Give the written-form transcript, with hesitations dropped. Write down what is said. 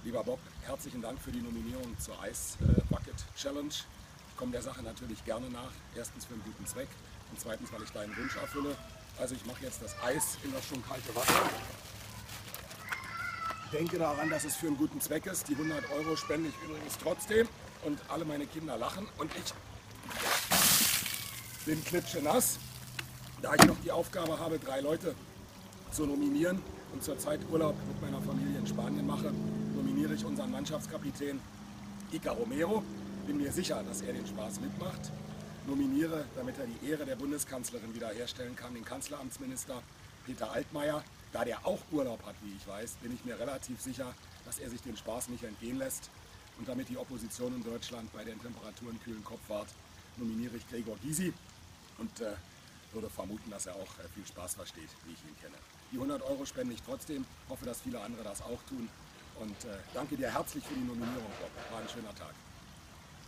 Lieber Bob, herzlichen Dank für die Nominierung zur Ice Bucket Challenge. Ich komme der Sache natürlich gerne nach. Erstens für einen guten Zweck und zweitens, weil ich deinen Wunsch erfülle. Also ich mache jetzt das Eis in das schon kalte Wasser. Denke daran, dass es für einen guten Zweck ist. Die 100 € spende ich übrigens trotzdem und alle meine Kinder lachen und ich bin klitschenass. Da ich noch die Aufgabe habe, 3 Leute zu nominieren und zurzeit Urlaub mit meiner Familie in Spanien mache, nominiere ich unseren Mannschaftskapitän Iker Romero. Bin mir sicher, dass er den Spaß mitmacht. Nominiere, damit er die Ehre der Bundeskanzlerin wiederherstellen kann, den Kanzleramtsminister Peter Altmaier. Da der auch Urlaub hat, wie ich weiß, bin ich mir relativ sicher, dass er sich den Spaß nicht entgehen lässt. Und damit die Opposition in Deutschland bei den Temperaturen kühlen Kopf wahrt, nominiere ich Gregor Gysi und würde vermuten, dass er auch viel Spaß versteht, wie ich ihn kenne. Die 100 € spende ich trotzdem, hoffe, dass viele andere das auch tun und danke dir herzlich für die Nominierung, Bob. War ein schöner Tag.